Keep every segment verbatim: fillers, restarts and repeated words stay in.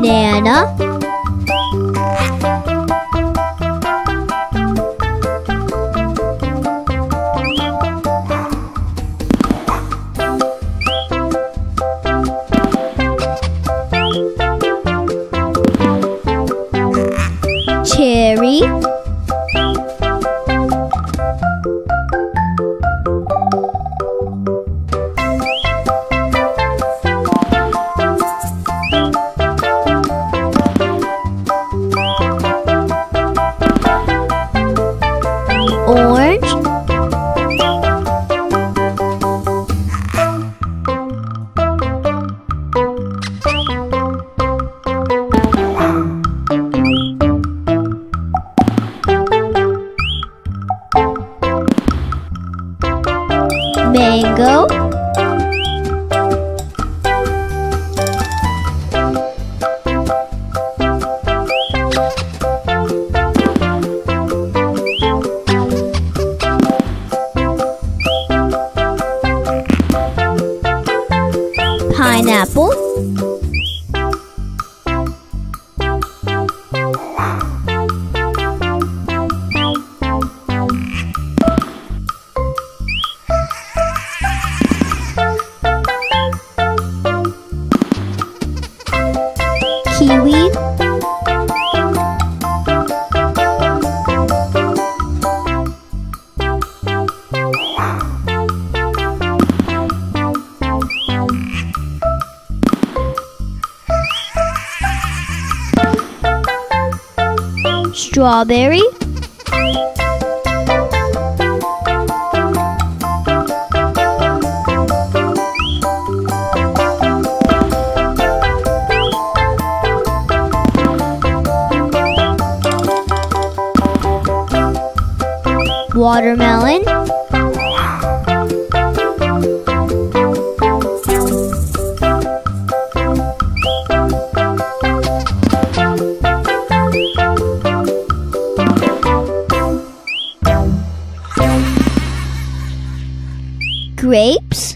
banana, cherry, orange, mango, pineapple, kiwi, strawberry, watermelon, grapes,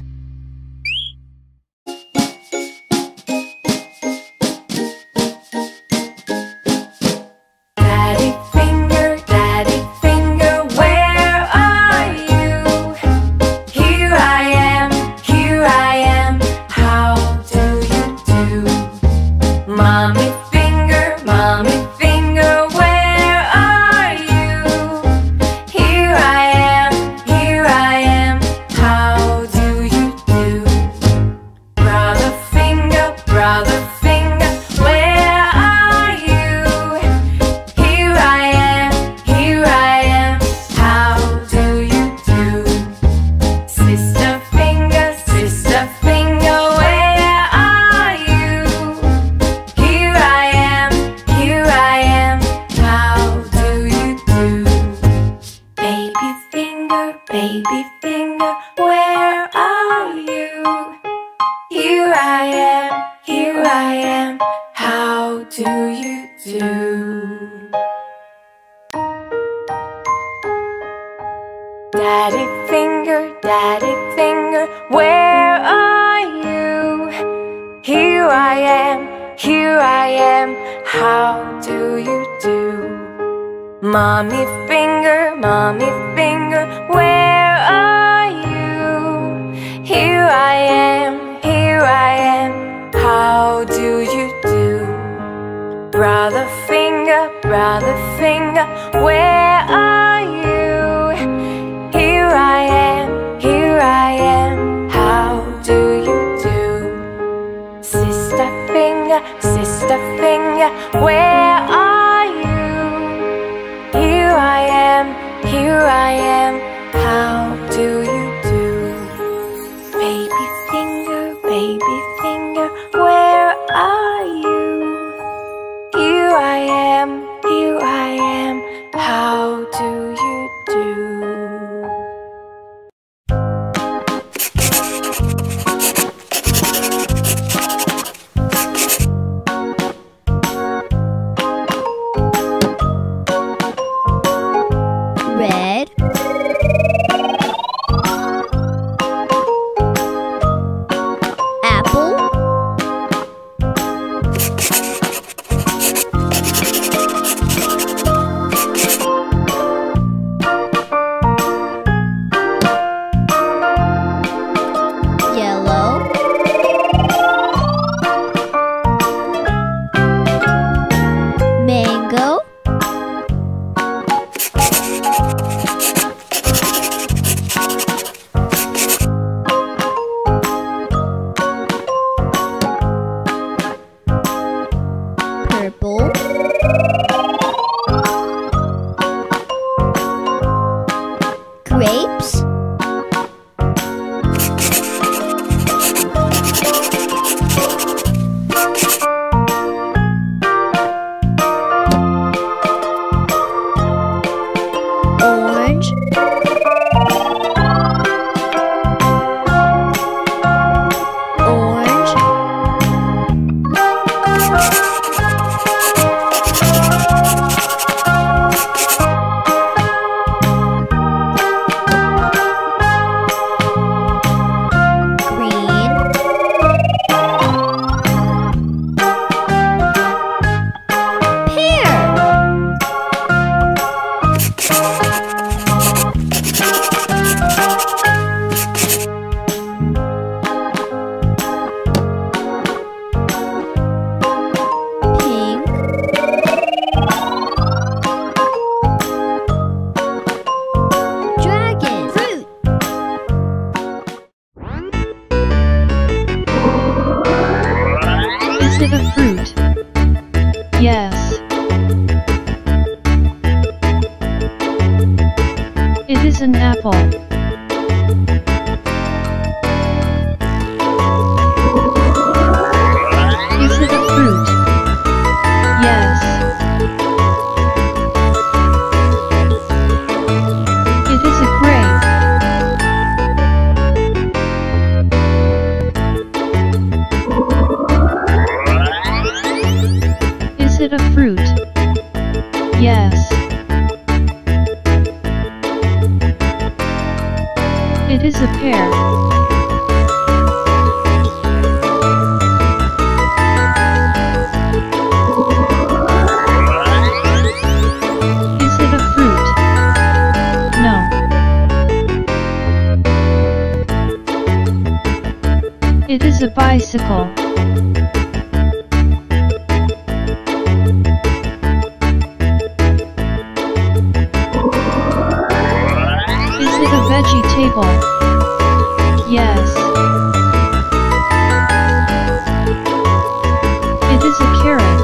Daddy finger, daddy finger, where are you? Here I am, here I am, how do you do? Mommy finger, mommy finger, where are you? Here I am, here I am, how do you do? Brother finger, brother finger, where are you? Here I am, here I am, how do you do? Sister finger, sister finger, where are you? Here I am, here I am, how do you do? Baby finger, baby finger, where are you? Here I am, here I am, how do you do? Daddy finger, daddy finger, where are you? Here I am, here I am, how do you do? Mommy finger, mommy finger, where are you? Here I am, here I am, how do you do? Brother finger, brother finger, where are you? Here I am, here I am, how do you do? Sister finger, sister finger, where are you? Here I am, here I am, how do you do? Baby finger, baby finger, where are you? Here I am, here I am, how do you do? red, apple, Is it a fruit? Yes. It is an apple. Is it a fruit? Yes. It is a grape. Is it a fruit? Yes. It is a pear. Is it a fruit? No. It is a bicycle. Is it a vegetable? Yes. It is a carrot.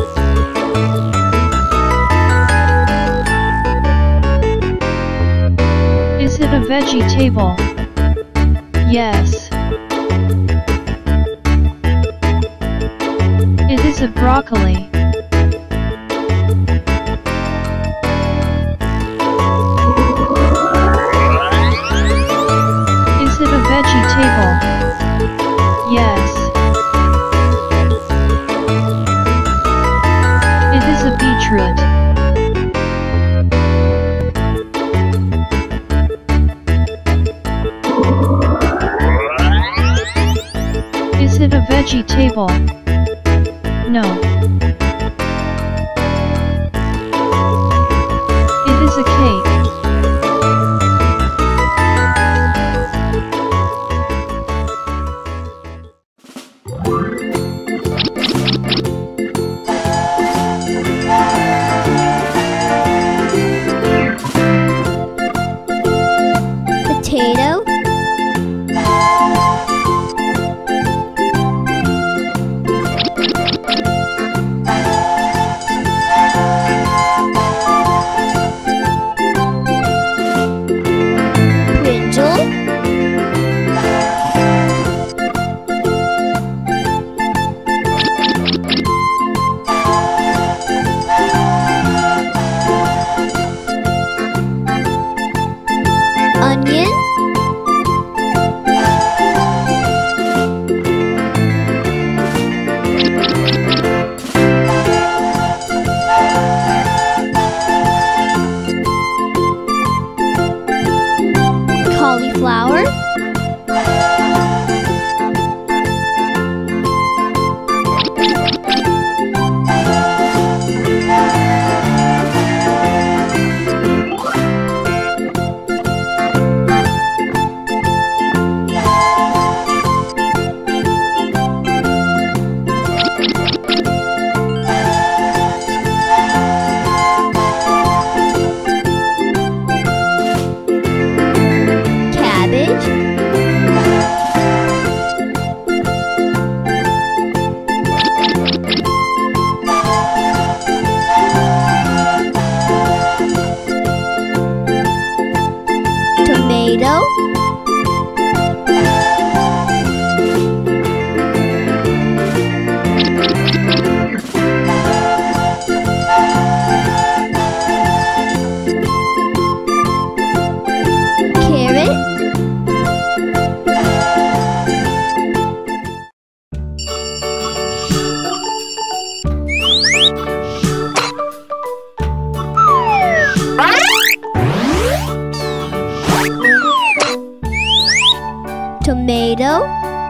Is it a vegetable? Yes. It is a broccoli. Is it a vegetable? Yes. It is a beetroot. Is it a vegetable? No. It is a cake. Potato, brinjal, onion, cauliflower, cabbage, tomato, carrot, tomato,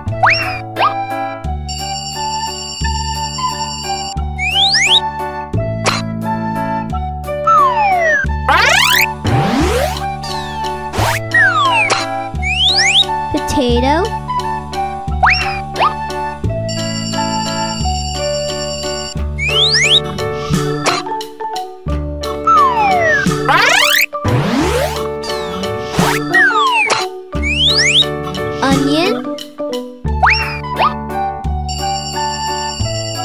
potato, onion,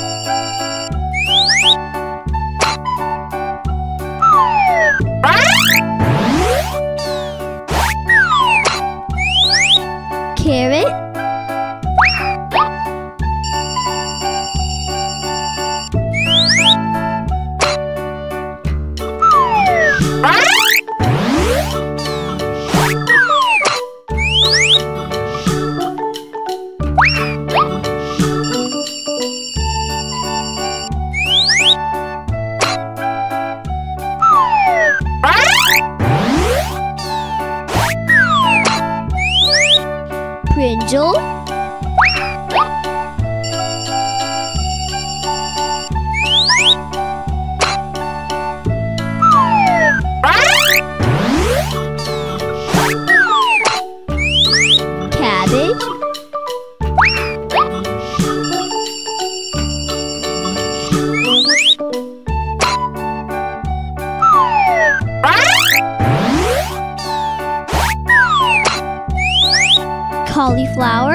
cauliflower.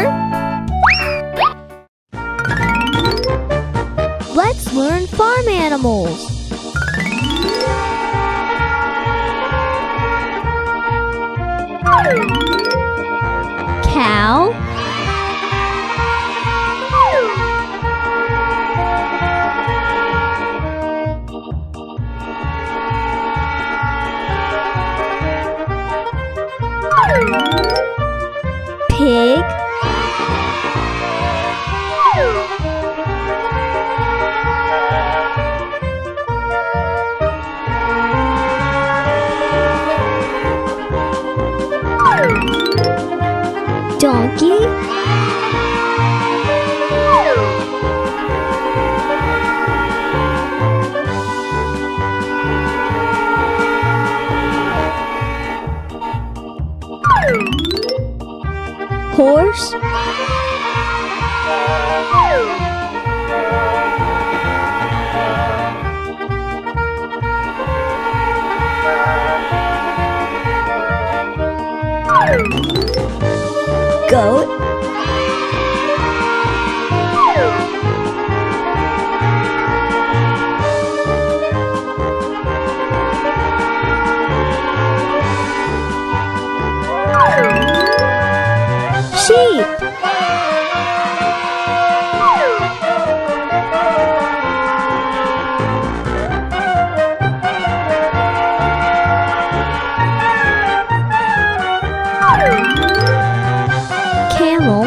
Let's learn farm animals. Cow. Pig. Donkey. Horse. Goat. Sheep. Camel.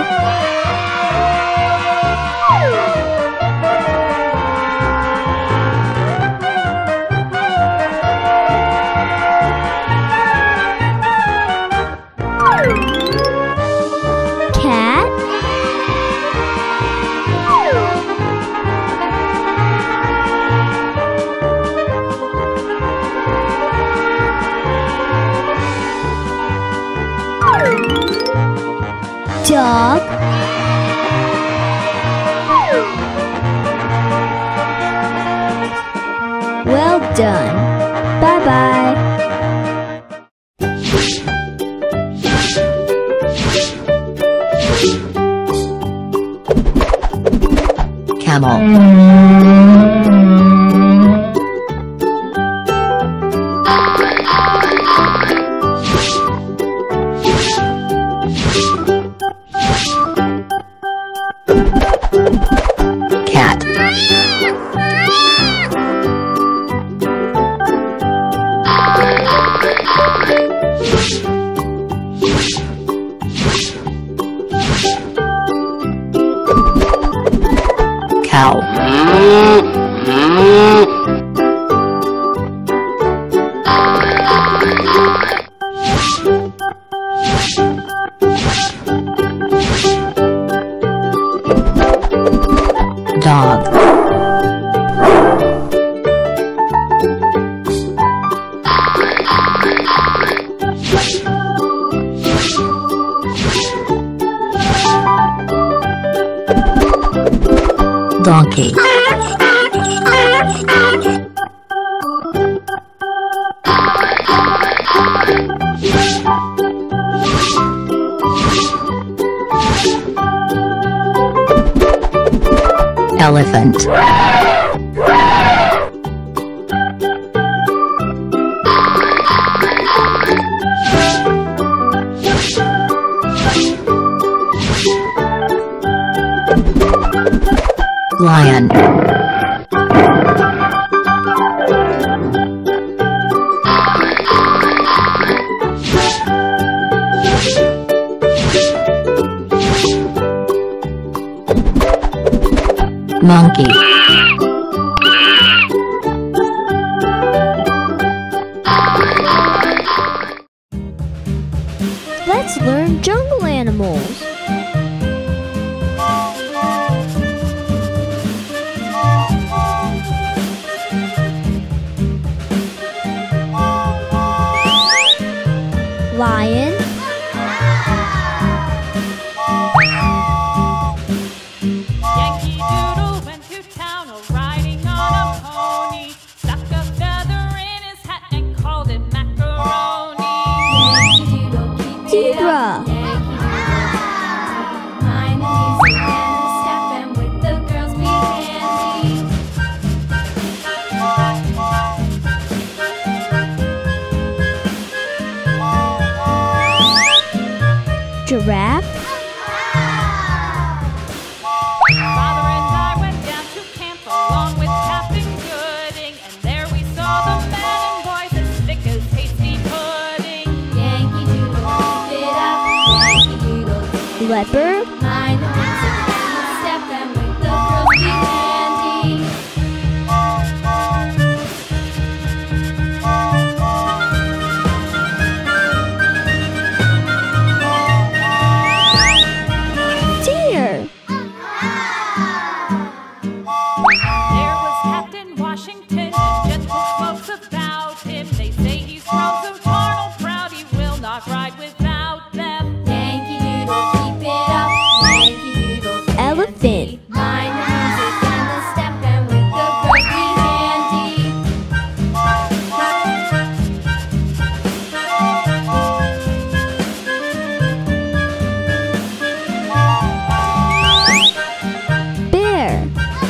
Cat. Dog. Well done. Bye-bye. Camel. Cat. Cow. Dog. Donkey. Elephant. Lion. Monkey. Let's learn jungle animals. Lion. Yankee Doodle went to town riding on a pony, stuck a feather in his hat and called it macaroni. Zebra. Leopard. Mind the music and the step and with the girls be handy. Deer. There was Captain Washington and gentle folks about him. They say he's grown so carnal proud he will not ride without them. Yankee Doodle, keep it up. Yankee Doodle, Elephant. mind the music and the step and with the girls be handy. Bear.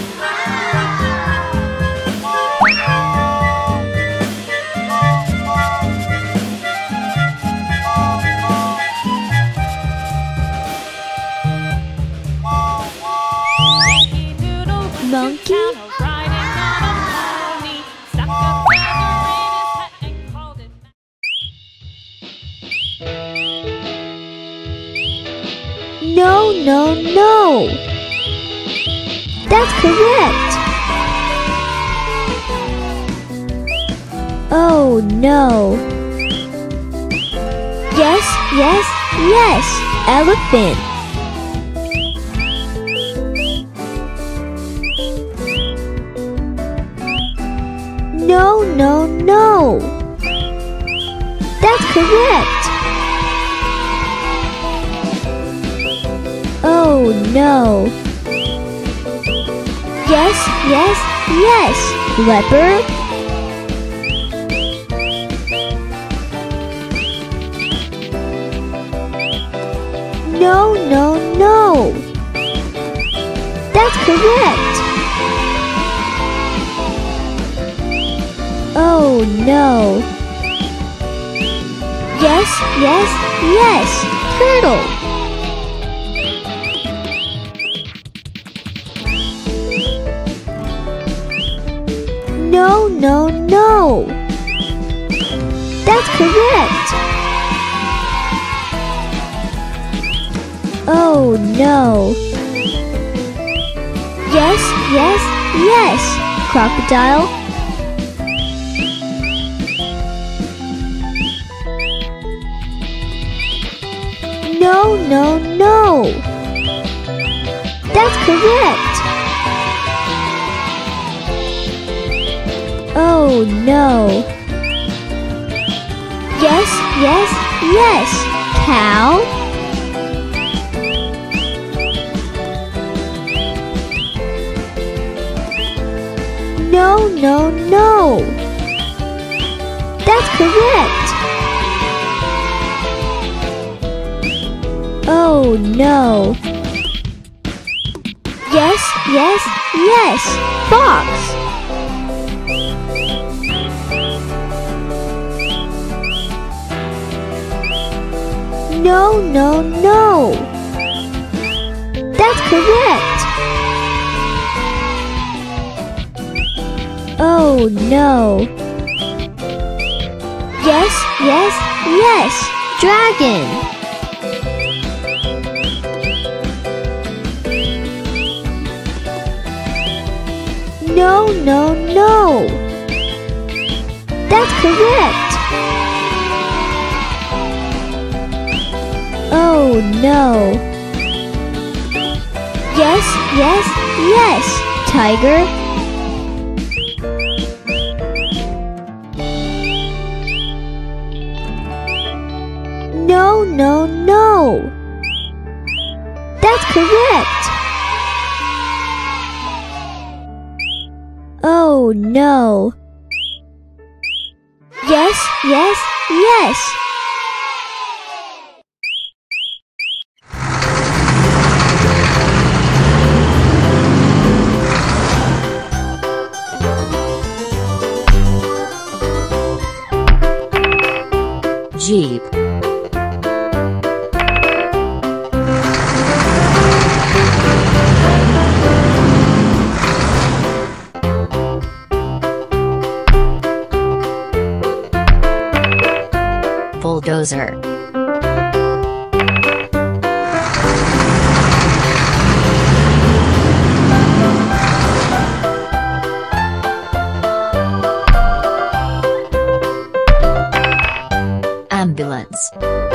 Yankee Doodle went to Monkey. town riding on a pony. Stuck a feather in his hat and called it No, no, no. That's correct. Oh no. Yes, yes, yes. Elephant. No, no, no. That's correct. Oh no. Yes, yes, yes. Leopard. No, no, no. That's correct. Oh no. Yes, yes, yes. Turtle. No, no, no. That's correct. Oh no. Yes, yes, yes. Crocodile. No, no, no. That's correct. Oh no. Yes, yes, yes. Cow. No, no, no. That's correct. Oh no. Yes, yes, yes. Fox. No, no, no. That's correct. Oh no. Yes, yes, yes. Dragon. No, no, no. That's correct. Oh no. Yes, yes, yes. Tiger. No, no, no. That's correct. Oh no. Yes, yes, yes. Jeep. Bulldozer. words.